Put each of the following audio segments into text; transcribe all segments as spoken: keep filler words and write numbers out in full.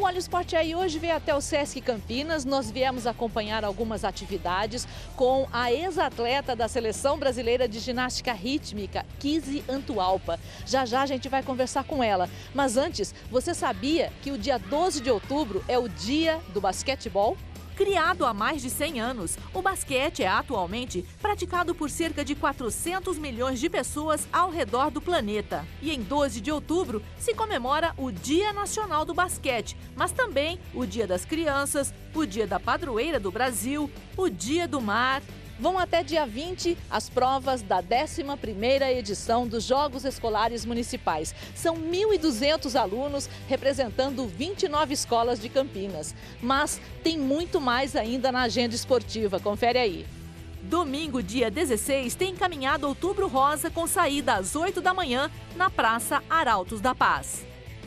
Olha o Esporte aí hoje veio até o Sesc Campinas. Nós viemos acompanhar algumas atividades com a ex-atleta da Seleção Brasileira de Ginástica Rítmica, Kizzy Antualpa. Já já a gente vai conversar com ela. Mas antes, você sabia que o dia doze de outubro é o dia do basquetebol? Criado há mais de cem anos, o basquete é atualmente praticado por cerca de quatrocentos milhões de pessoas ao redor do planeta. E em doze de outubro se comemora o Dia Nacional do Basquete, mas também o Dia das Crianças, o Dia da Padroeira do Brasil, o Dia do Mar. Vão até dia vinte as provas da décima primeira edição dos Jogos Escolares Municipais. São mil e duzentos alunos representando vinte e nove escolas de Campinas. Mas tem muito mais ainda na agenda esportiva, confere aí. Domingo, dia dezesseis, tem Caminhada Outubro Rosa com saída às oito da manhã na Praça Arautos da Paz.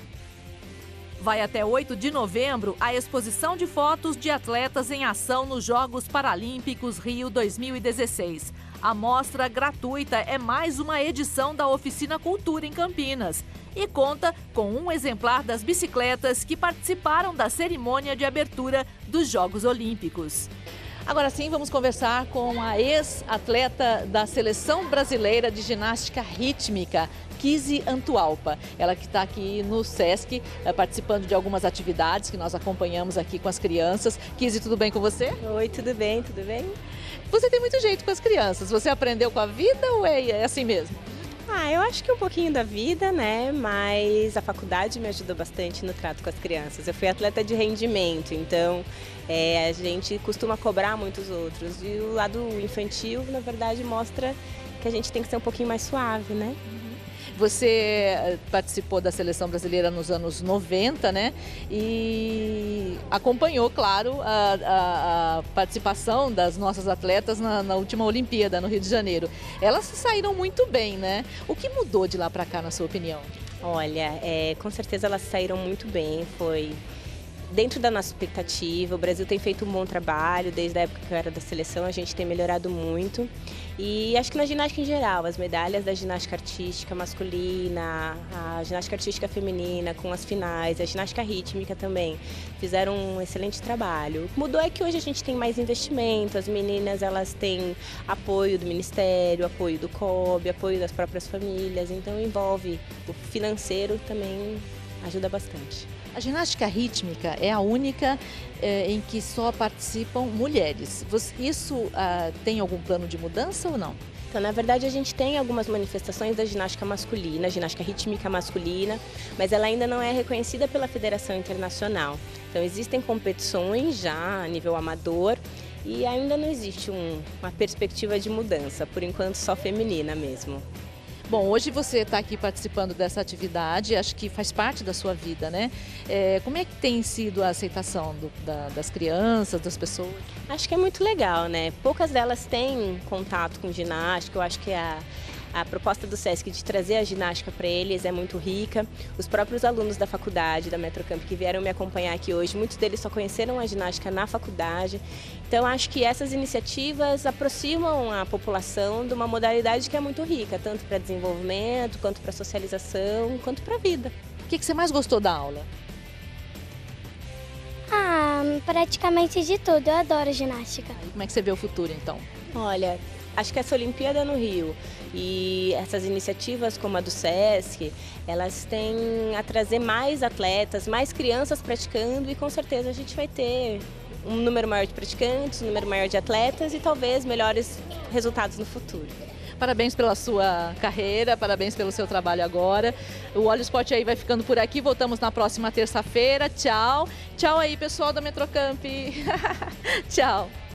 Vai até oito de novembro a exposição de fotos de atletas em ação nos Jogos Paralímpicos Rio dois mil e dezesseis. A mostra gratuita é mais uma edição da Oficina Cultura em Campinas e conta com um exemplar das bicicletas que participaram da cerimônia de abertura dos Jogos Olímpicos. Agora sim, vamos conversar com a ex-atleta da Seleção Brasileira de Ginástica Rítmica, Kizzy Antualpa. Ela que está aqui no Sesc, participando de algumas atividades que nós acompanhamos aqui com as crianças. Kizzy, tudo bem com você? Oi, tudo bem, tudo bem? Você tem muito jeito com as crianças. Você aprendeu com a vida ou é assim mesmo? Ah, eu acho que um pouquinho da vida, né? Mas a faculdade me ajudou bastante no trato com as crianças. Eu fui atleta de rendimento, então é, a gente costuma cobrar muitos outros. E o lado infantil, na verdade, mostra que a gente tem que ser um pouquinho mais suave, né? Você participou da Seleção Brasileira nos anos noventa, né? E acompanhou, claro, a, a, a participação das nossas atletas na, na última Olimpíada, no Rio de Janeiro. Elas saíram muito bem, né? O que mudou de lá para cá, na sua opinião? Olha, é, com certeza elas saíram muito bem, foi dentro da nossa expectativa. O Brasil tem feito um bom trabalho, desde a época que eu era da seleção, a gente tem melhorado muito. E acho que na ginástica em geral, as medalhas da ginástica artística masculina, a ginástica artística feminina com as finais, a ginástica rítmica também, fizeram um excelente trabalho. O que mudou é que hoje a gente tem mais investimento, as meninas elas têm apoio do Ministério, apoio do C O B, apoio das próprias famílias, então envolve o financeiro também ajuda bastante. A ginástica rítmica é a única é, em que só participam mulheres. Isso ah, tem algum plano de mudança ou não? Então, na verdade, a gente tem algumas manifestações da ginástica masculina, ginástica rítmica masculina, mas ela ainda não é reconhecida pela Federação Internacional. Então, existem competições já a nível amador e ainda não existe um, uma perspectiva de mudança, por enquanto só feminina mesmo. Bom, hoje você está aqui participando dessa atividade, acho que faz parte da sua vida, né? É, como é que tem sido a aceitação do, da, das crianças, das pessoas? Acho que é muito legal, né? Poucas delas têm contato com ginástica, eu acho que a, a proposta do Sesc de trazer a ginástica para eles é muito rica. Os próprios alunos da faculdade, da Metrocamp, que vieram me acompanhar aqui hoje, muitos deles só conheceram a ginástica na faculdade. Então, acho que essas iniciativas aproximam a população de uma modalidade que é muito rica, tanto para desenvolvimento, quanto para socialização, quanto para a vida. O que, que você mais gostou da aula? Ah, praticamente de tudo. Eu adoro ginástica. E como é que você vê o futuro, então? Olha, acho que essa Olimpíada no Rio e essas iniciativas como a do Sesc, elas têm a trazer mais atletas, mais crianças praticando e com certeza a gente vai ter um número maior de praticantes, um número maior de atletas e talvez melhores resultados no futuro. Parabéns pela sua carreira, parabéns pelo seu trabalho agora. O Olha o Esporte aí vai ficando por aqui, voltamos na próxima terça-feira. Tchau. Tchau aí, pessoal da Metrocamp. Tchau.